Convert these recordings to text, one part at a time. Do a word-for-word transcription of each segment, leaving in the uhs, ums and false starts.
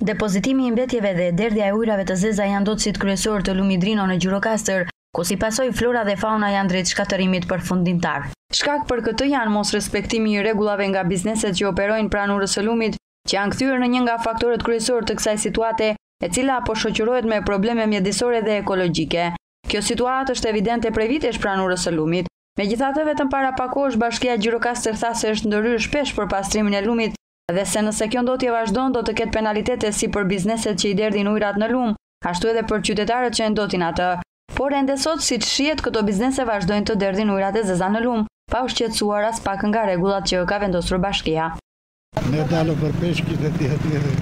Depozitimi i mbetjeve dhe derdhja e ujrave të zeza janë ndotësit kryesor të lumit Drino në Gjirokastër, ku si pasoj flora dhe fauna janë drejt shkatërimit përfundimtar. Shkak për këtë janë mos respektimi i rregullave nga bizneset që operojnë pranë urës së lumit, që janë kthyer në një nga faktorët kryesor të kësaj situate, e cila po shoqërohet me probleme mjedisore dhe ekologjike. Kjo situatë është evidente prej vitesh pranë urës së lumit. Megjithatë, vetëm para pak kohësh Bashkia Gjirokastër tha se është ndërhyrë shpesh për pastrimin e lumit dhe se nëse kjo ndotje vazhdon do të ketë penalitete si për bizneset që i derdhin ujrat në lum, ashtu edhe për qytetarët që e ndotin atë. Por ende sot, siç shihet, këto biznese vazhdojnë të derdhin ujrat e zeza në lum, pa u shqetësuar as pak nga rregullat që ka vendosur Bashkia. Ne dalëm për peshkit e tjetër.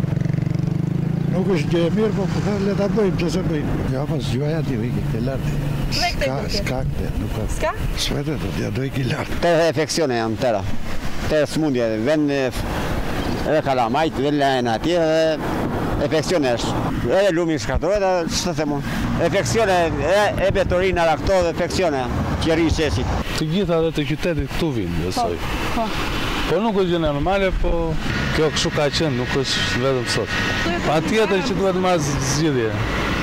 Nuk është gjë e mirë, po po le ta bëjmë, ç'se bëjmë. Ja, pas juaja ti vjen te lart. Ska, ska, nuk ka. Ska? Shvetë do t'ja doj ki lart. Te infeksione janë tëra. Te smundje, vend edhe kalamajt, vend lajnë atje dhe infeksione është. Edhe lumi shkatohet, edhe ç'të them unë. Infeksione, e betorina ra këto dhe infeksione që rri shesit. Të gjitha dhe të qytetit këtu vinë, besoj. Po. Po nuk është gjë normale, po kjo kështu ka qenë, nuk është vetëm sot. Patjetër që duhet marrë zgjidhje.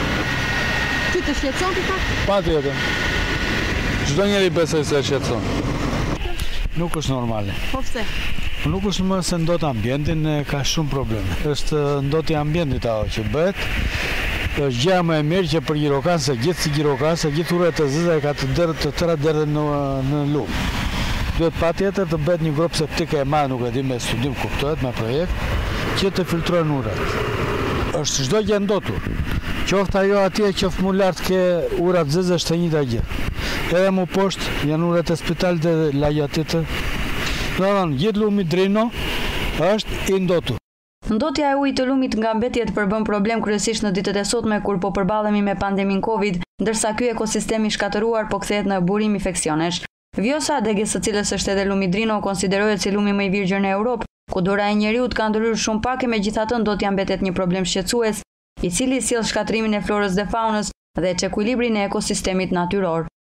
Ty të shqetëson ti pak? Patjetër. Çdo njeri besoj se shqetëson. Nuk është normale. Po pse? Nuk është më se ndot ambientin, ka shumë probleme. Është ndotja ambientit ajo që bëhet. Është gjëja më e mirë që për Gjirokastër, gjithë si Gjirokastër, gjithë urrat të zeza e ka të derë të tëra derë në në lum. Duhet patjetër të bëhet një grop septike e madhe, nuk e di me studim kuptohet me projekt, që të filtrojnë ujrat. Është çdo gjë ndotur. Qoftë ajo atje, qoftë më lart ke urat zeza, është e njëjta gjë. Edhe më poshtë janë urat e spitalit dhe lagja tjetër. Domthonë, gjithë lumi Drino është i ndotur. Ndotja e ujit të lumit nga mbetjet përbën problem kryesisht në ditët e sotme kur po përballemi me pandemin Covid, ndërsa ky ekosistem i shkatëruar po kthehet në burim infeksionesh. Vjosa, degës së cilës është edhe lumi Drino, konsiderohet si lumi më i virgjër në Europë, ku dora e njeriut ka ndryrë shumë pak, e megjithatë ndotja mbetet një problem shqetësues, i cili sjell shkatrimin e florës dhe faunës dhe çekuilibrin e ekosistemit natyror.